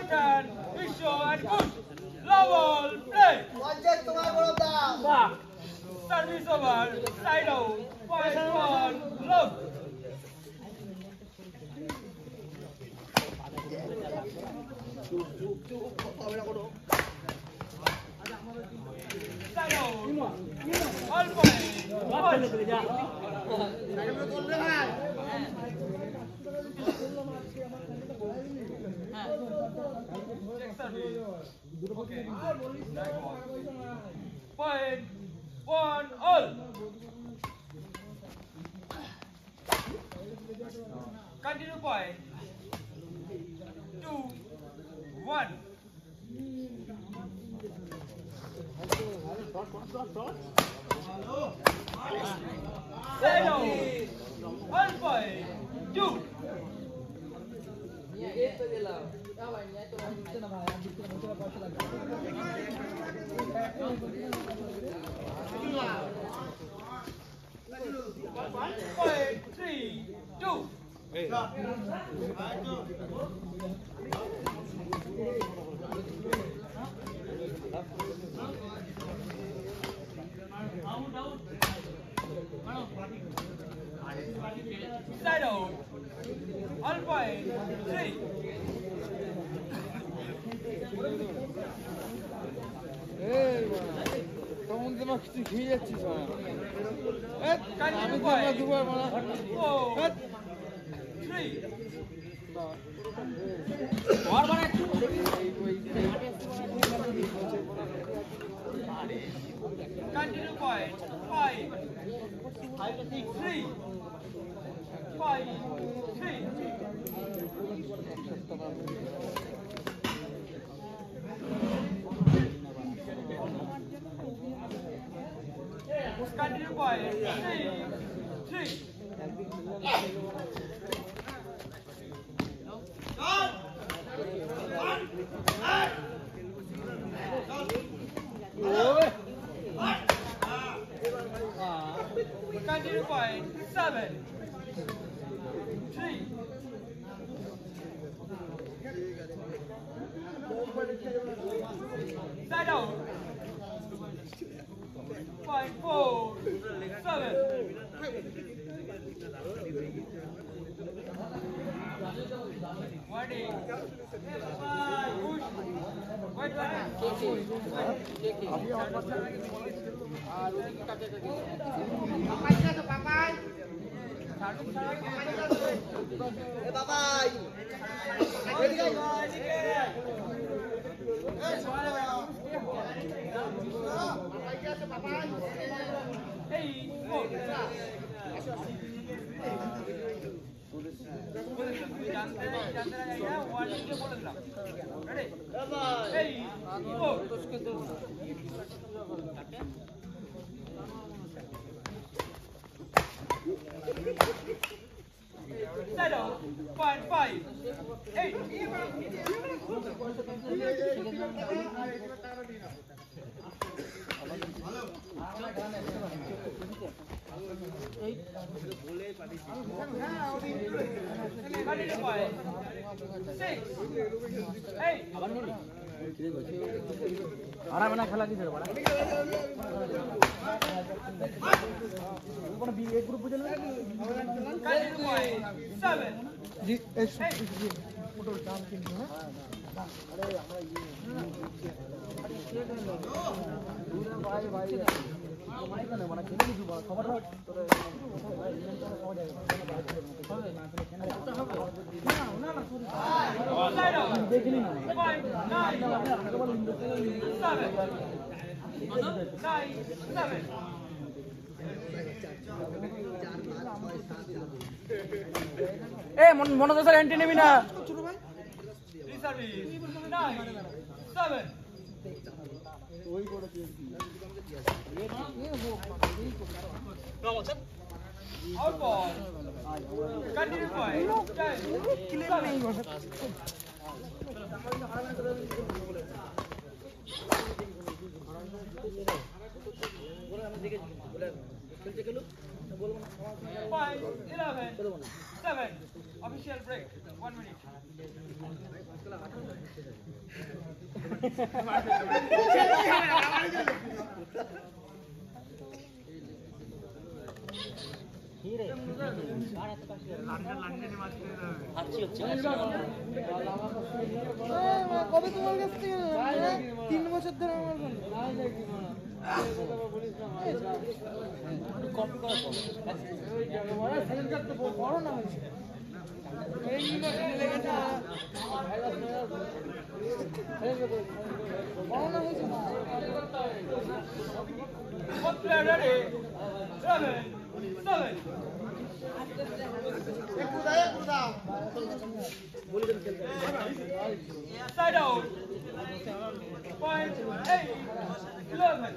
turn, Visho and push. Level, play. Back. Service over, side out, point one, love. Side out, all point, one. Okay. Point one all. Continue point. 2, 1. Zero. 1 point. 2. Point 3, 2. Side out. All point 3. কিছু খেয়ে যাচ্ছিস আমি দুবার মারা 4, 3. Continue point 5, 3. 5, 3. Continue point 3, 3. Continue point 7, 3. Side out. Point 4, 7. Wadi. Push. Wait, Settle. 5, 8. আরা বানা খেলা কি বড় কোন বি এক গ্রুপ বুঝলেন নাকি 7 জি এই ফটোর কাম কিন্তু না আরে আমরা দুরা ভাই ভাই মানে কেন মানে খেলে কিছু খবর না তোর ভাই ইভেন্টটা পাওয়া যায় না দেখিনি না 9, 7. এ মনোদসার এন্ট্রি নেবি না Reservice 9, 7. ওই বড় কি Out ball. Continue point 10. Clear নেই বসে Point 11, 7. Official break. 1 minute. কবে তোমার কাছ থেকে 3 বছর ধরে আমার কপি করা বড় না হয়েছে Side out. Point 8, 11.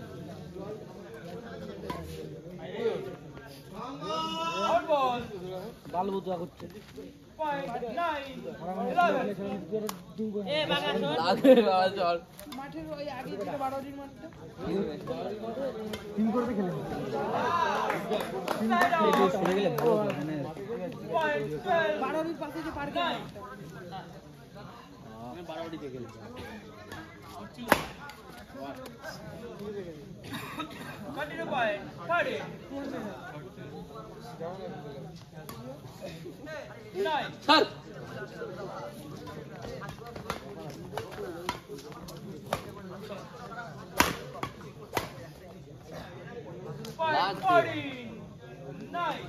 Out ball. বালবুতুয়া করছে Point 9, 11. মাঠের ওই আগে থেকে 12 দিন মাঠটা টিম করতে খেলে Side out. খেলে গেলে ভালো মানে Point 12, 12 দিন পাশে যে পার্কে 9. 12 দিকে খেলে Continue point 30. 9. চল Point 40. 9.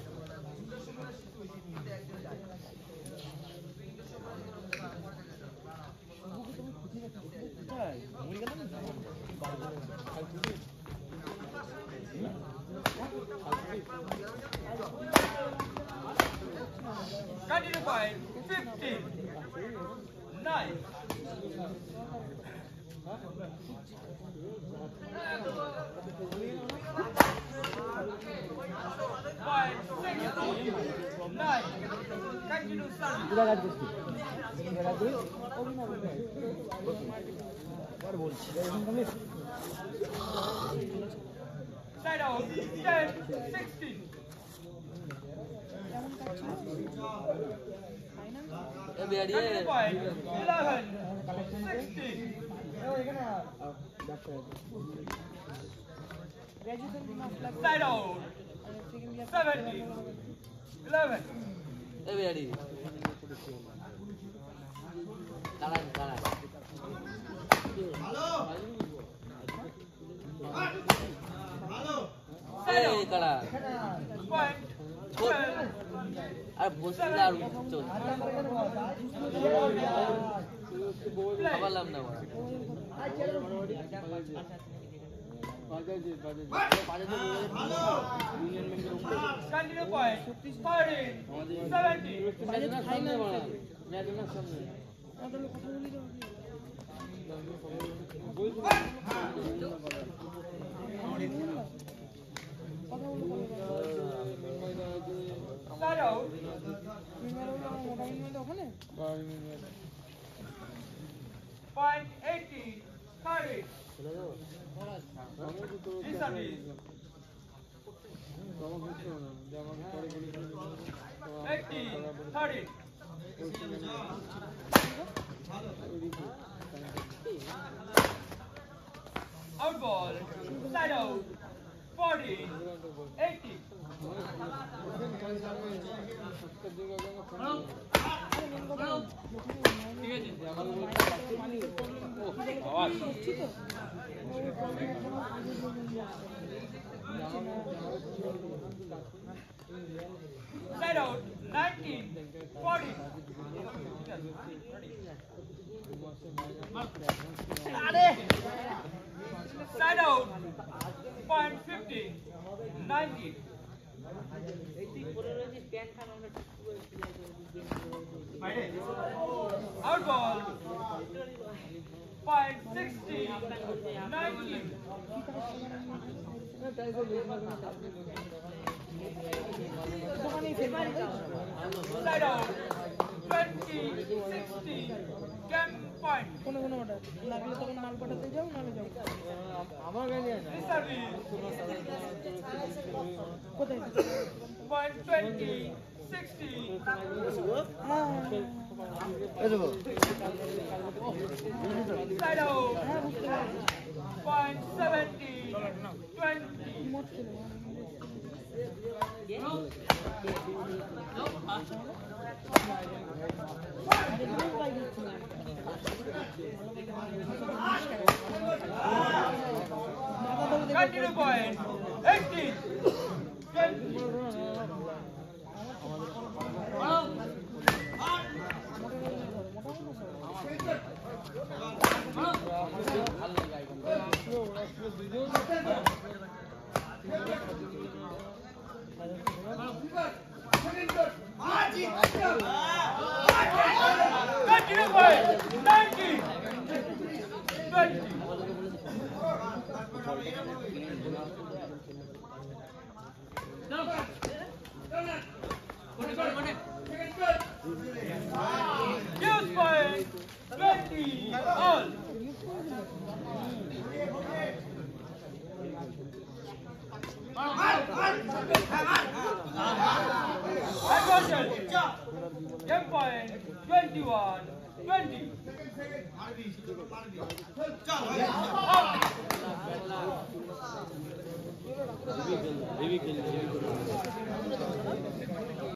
Continue point 50. 9. Point 60. 9. Continue service. Side out 10, 16. Continue point 11, 16. Side out 70, 11. Side out point 12. আর বসে আর খাবারলাম না Continue point 13, 17. Side out. Point 80, 30. Reserve. 80, 30. Out ball. Side out. 40, 80. Side out 19, 40. Side out point 50, 90. Out ball point 60, 90. Side out 20, 60. Camp point. লাগলে তখন মাল পাঠাতে যাও নালে যাও আমার গাড়ি আছে Service কোথায় point 20, 60. হ্যাঁ Side out. Point 70. 20. Continue point. 18. 20. Continue point. 19. 20. Use point. 20. All. Advantage. Game point. 21. 20. Out.